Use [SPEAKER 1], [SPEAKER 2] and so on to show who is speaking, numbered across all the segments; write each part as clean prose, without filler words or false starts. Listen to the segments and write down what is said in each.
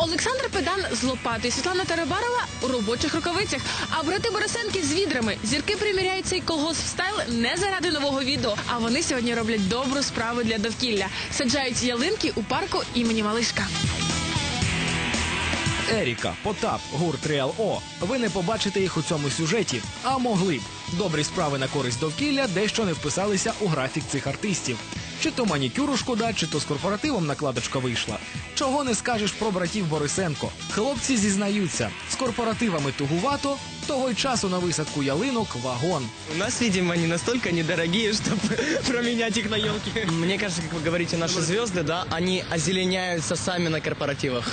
[SPEAKER 1] Олександр Педан з лопатою, Світлана Тарабарова у робочих рукавицях, а брати Борисенки з відрами. Зірки приміряють цей колгосп-стайл не заради нового відео, а вони сьогодні роблять добру справу для довкілля. Саджають ялинки у парку імені Малишка.
[SPEAKER 2] Еріка, Потап, гурт Реал О. Ви не побачите їх у цьому сюжеті, а могли б. Добрі справи на користь довкілля дещо не вписалися у графік цих артистів. Чи то манікюру шкода, чи то з корпоративом накладочка вийшла. Чого не скажеш про братів Борисенко. Хлопці зізнаються, з корпоративами тугувато, того й часу на висадку ялинок вагон.
[SPEAKER 3] У нас, видимо, они настолько недорогие, чтобы променять их на елки. Мне кажется, как вы говорите, наши звезды, да, они озеленяются сами на корпоративах.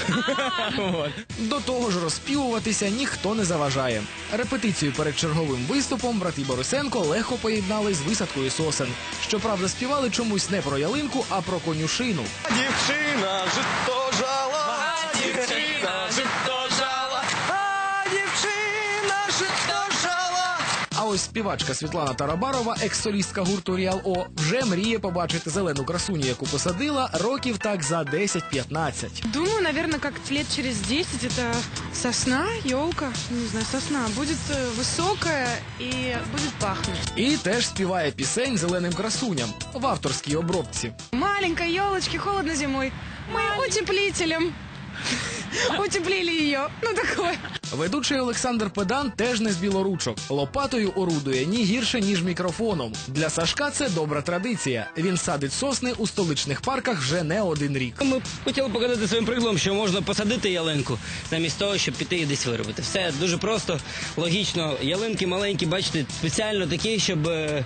[SPEAKER 2] До того ж розспівуватися ніхто не заважає. Репетицію перед черговим виступом брати Борисенко легко поєднали з висадкою сосен. Щоправда, співали чомусь не про ялинку, а про конюшину.
[SPEAKER 4] Дівчина жито жала, дівчина жито жала, а дівчина жито жала.
[SPEAKER 2] А ось співачка Світлана Тарабарова, екс-солістка гурту Реал О, вже мріє побачити зелену красуню, яку посадила років так за 10-15.
[SPEAKER 5] Думаю, наверное, как лет через 10 это сосна, елка, не знаю, сосна будет высокая и будет пахнуть.
[SPEAKER 2] І теж співає пісень зеленим красуням в авторській обробці.
[SPEAKER 5] Маленькой елочке холодно зимой. Мы утеплителем утеплили ее. Ну такое.
[SPEAKER 2] Ведучий Олександр Педан теж не з білоручок. Лопатою орудує ні гірше, ніж мікрофоном. Для Сашка це добра традиція. Він садить сосни у столичних парках вже не один рік.
[SPEAKER 6] Ми хотіли показати своїм прикладом, що можна посадити ялинку, замість того, щоб піти і десь виробити. Все дуже просто, логічно. Ялинки маленькі, бачите, спеціально такі, щоб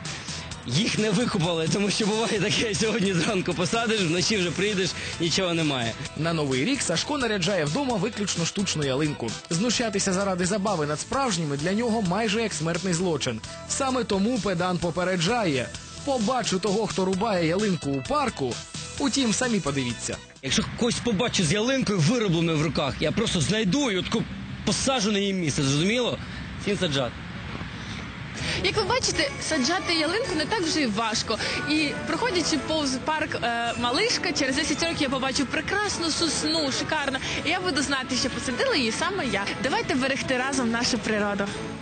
[SPEAKER 6] їх не викупали, тому що буває таке, сьогодні зранку посадиш, вночі вже прийдеш, нічого немає.
[SPEAKER 2] На Новий рік Сашко наряджає вдома виключно штучну ялинку. Знущатися заради забави над справжніми для нього майже як смертний злочин. Саме тому Педан попереджає: побачу того, хто рубає ялинку у парку. Утім, самі подивіться.
[SPEAKER 6] Якщо когось побачу з ялинкою виробленою в руках, я просто знайду і отаку посаджу на її місце, зрозуміло? Всім саджати.
[SPEAKER 1] Як ви бачите, саджати ялинку не так вже й важко. І проходячи повз парк Малишка, через 10 років я побачу прекрасну сосну, шикарно. І я буду знати, що посадила її саме я. Давайте берегти разом нашу природу.